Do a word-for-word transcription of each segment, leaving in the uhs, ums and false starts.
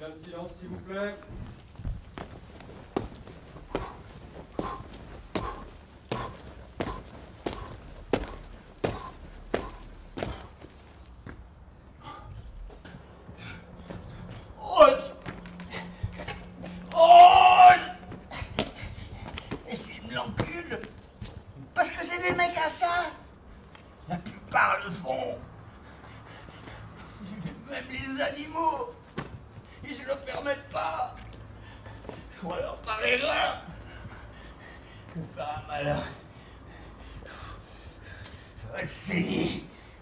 Madame, silence, s'il vous plaît. Parce que c'est des mecs à ça. La plupart le font. Même les animaux, ils se le permettent pas. Ou alors par erreur. Je vais faire un malheur. Je vais saigner.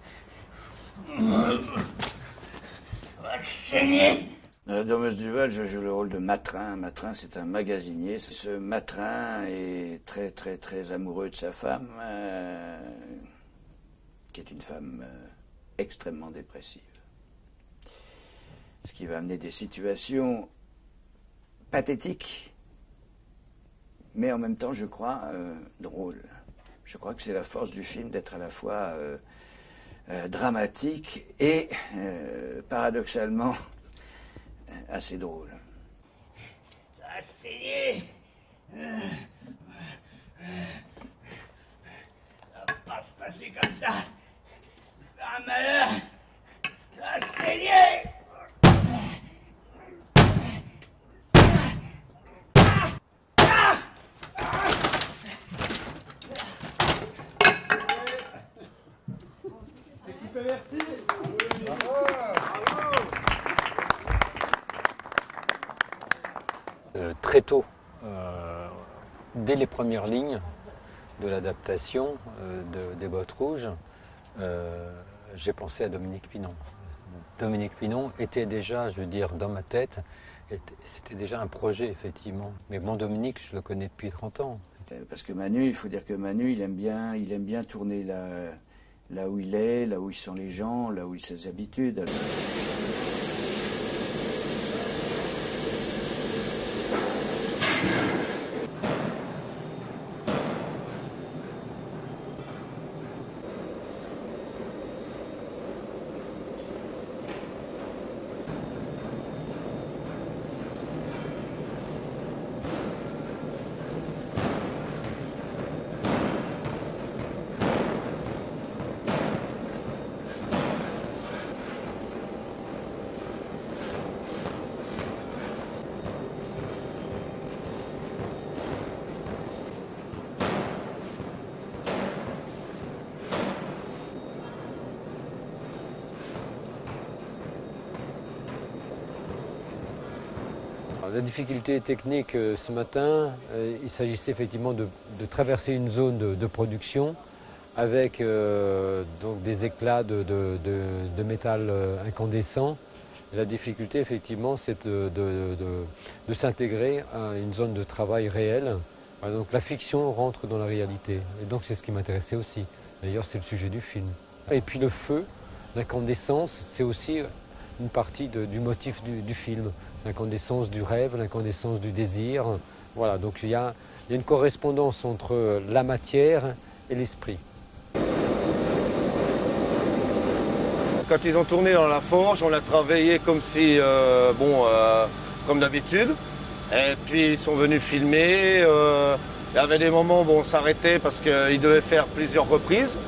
Je vais saigner. Dans La Demeuse du Val, je joue le rôle de Matrin. Matrin, c'est un magasinier. Ce Matrin est très, très, très amoureux de sa femme, euh, qui est une femme euh, extrêmement dépressive. Ce qui va amener des situations pathétiques, mais en même temps, je crois, euh, drôles. Je crois que c'est la force du film d'être à la fois euh, euh, dramatique et, euh, paradoxalement, assez drôle. Ça a saigné. Ça va pas se passer comme ça. Faire un malheur. Ça a saigné. Équipez, merci. Euh, très tôt, euh, dès les premières lignes de l'adaptation euh, de, des Bottes Rouges, euh, j'ai pensé à Dominique Pinon. Dominique Pinon était déjà, je veux dire, dans ma tête, c'était déjà un projet, effectivement. Mais bon, Dominique, je le connais depuis trente ans. Parce que Manu, il faut dire que Manu, il aime bien, il aime bien tourner là, là où il est, là où il sent les gens, là où il a ses habitudes. La difficulté technique euh, ce matin, euh, il s'agissait effectivement de, de traverser une zone de, de production avec euh, donc des éclats de, de, de, de métal euh, incandescent. Et la difficulté effectivement c'est de, de, de, de s'intégrer à une zone de travail réelle. Alors, donc la fiction rentre dans la réalité et donc c'est ce qui m'intéressait aussi. D'ailleurs c'est le sujet du film. Et puis le feu, l'incandescence, c'est aussi une partie de, du motif du, du film. L'incandescence du rêve, l'incandescence du désir. Voilà, donc il y a, il y a une correspondance entre la matière et l'esprit. Quand ils ont tourné dans la forge, on l'a travaillé comme si, euh, bon, euh, comme d'habitude. Et puis ils sont venus filmer. Euh, il y avait des moments où on s'arrêtait parce qu'ils devaient faire plusieurs reprises.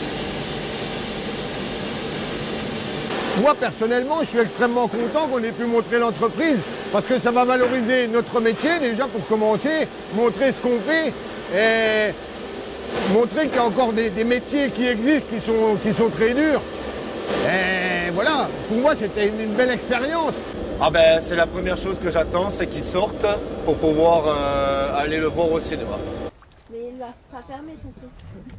Moi, personnellement, je suis extrêmement content qu'on ait pu montrer l'entreprise parce que ça va valoriser notre métier, déjà pour commencer, montrer ce qu'on fait et montrer qu'il y a encore des, des métiers qui existent, qui sont, qui sont très durs. Et voilà, pour moi, c'était une, une belle expérience. Ah ben, c'est la première chose que j'attends, c'est qu'ils sortent pour pouvoir euh, aller le voir au cinéma. Mais il va pas fermer son truc.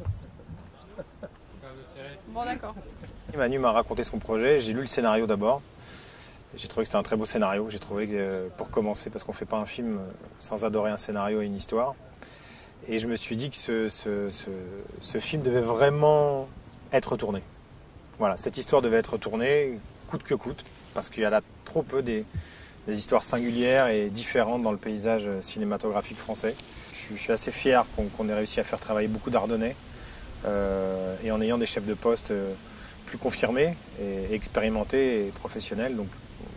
Bon, d'accord. Manu m'a raconté son projet, j'ai lu le scénario d'abord. J'ai trouvé que c'était un très beau scénario. J'ai trouvé que, pour commencer, parce qu'on ne fait pas un film sans adorer un scénario et une histoire. Et je me suis dit que ce, ce, ce, ce film devait vraiment être tourné. Voilà, cette histoire devait être tournée, coûte que coûte, parce qu'il y a là trop peu des, des histoires singulières et différentes dans le paysage cinématographique français. Je suis, je suis assez fier qu'on qu'on ait réussi à faire travailler beaucoup d'Ardennais, euh, et en ayant des chefs de poste euh, plus confirmés et expérimentés et professionnels. Donc